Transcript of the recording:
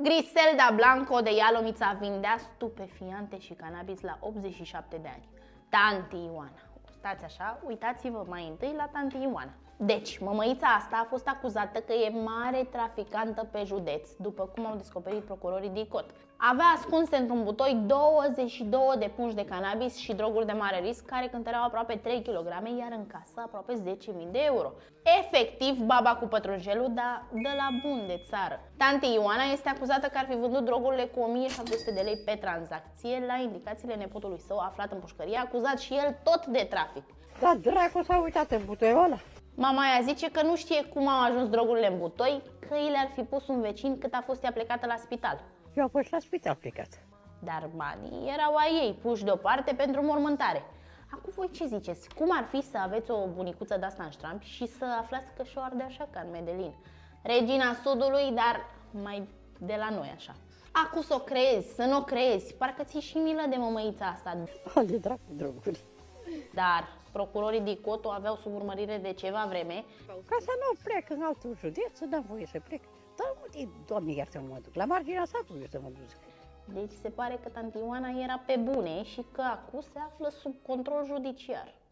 Griselda Blanco de Ialomița vindea stupefiante și cannabis la 87 de ani. Tanti Ioana. Stați așa, uitați-vă mai întâi la tanti Ioana. Deci, mămăița asta a fost acuzată că e mare traficantă pe județ, după cum au descoperit procurorii DICOT. Avea ascunse într-un butoi 22 de pungi de cannabis și droguri de mare risc, care cântăreau aproape 3 kg, iar în casă aproape 10.000 de euro. Efectiv, baba cu pătrunjelul, dar de la bun de țară. Tanti Ioana este acuzată că ar fi vândut drogurile cu 1700 de lei pe tranzacție, la indicațiile nepotului său aflat în pușcărie, acuzat și el tot de trafic. Da, dracu s-a uitat în butoiul ăla. Mama aia zice că nu știe cum au ajuns drogurile în butoi, că i le-ar fi pus un vecin cât a fost ea plecată la spital. Eu am fost la spital plecat. Dar banii erau ai ei, puși deoparte pentru mormântare. Acum voi ce ziceți? Cum ar fi să aveți o bunicuță de-asta în ștrampi și să aflați că și-o arde așa ca în Medellin? Regina Sudului, dar mai de la noi așa. Acum să o crezi, să nu o crezi, parcă ți-i și milă de mămăița asta. De dracu droguri. Dar procurorii DICOT o aveau sub urmărire de ceva vreme. Ca să nu plec în altul județ, să dăm voie să plec. Dar unde, Doamne iartă, mă duc? La marginea satului să mă duc. Deci se pare că tanti Ioana era pe bune și că acum se află sub control judiciar.